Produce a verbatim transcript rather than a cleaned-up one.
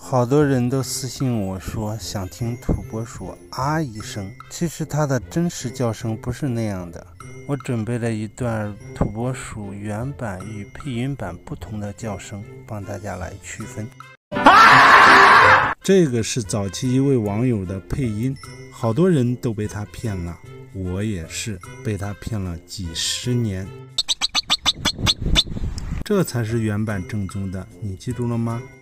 好多人都私信我说想听土拨鼠啊一声，其实它的真实叫声不是那样的。我准备了一段土拨鼠原版与配音版不同的叫声，帮大家来区分。啊、这个是早期一位网友的配音，好多人都被他骗了，我也是被他骗了几十年。这才是原版正宗的，你记住了吗？